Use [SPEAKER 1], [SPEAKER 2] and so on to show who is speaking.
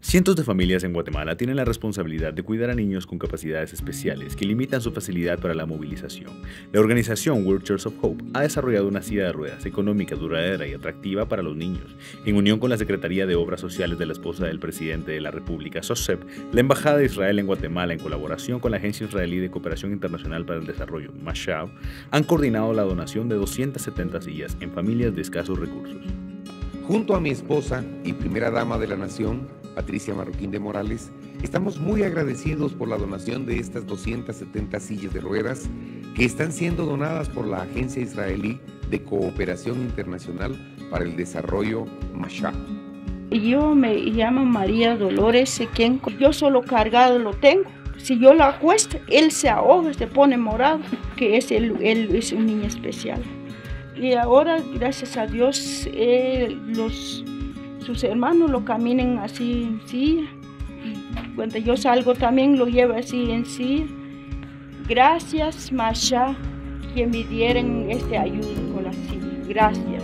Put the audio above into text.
[SPEAKER 1] Cientos de familias en Guatemala tienen la responsabilidad de cuidar a niños con capacidades especiales que limitan su facilidad para la movilización. La organización Wheelchairs of Hope ha desarrollado una silla de ruedas económica, duradera y atractiva para los niños. En unión con la Secretaría de Obras Sociales de la esposa del presidente de la República, SOSEP, la Embajada de Israel en Guatemala, en colaboración con la Agencia Israelí de Cooperación Internacional para el Desarrollo, MASHAV, han coordinado la donación de 270 sillas en familias de escasos recursos.
[SPEAKER 2] Junto a mi esposa y primera dama de la nación, Patricia Marroquín de Morales, estamos muy agradecidos por la donación de estas 270 sillas de ruedas que están siendo donadas por la Agencia Israelí de Cooperación Internacional para el Desarrollo, MASHAV.
[SPEAKER 3] Yo me llamo María Dolores Sequén. Yo solo cargado lo tengo. Si yo lo acuesto, él se ahoga, se pone morado, que él es un niño especial. Y ahora, gracias a Dios, sus hermanos lo caminan así en silla. Y cuando yo salgo también lo llevo así en silla. Gracias, Masha, que me dieron este ayuda con la silla. Gracias.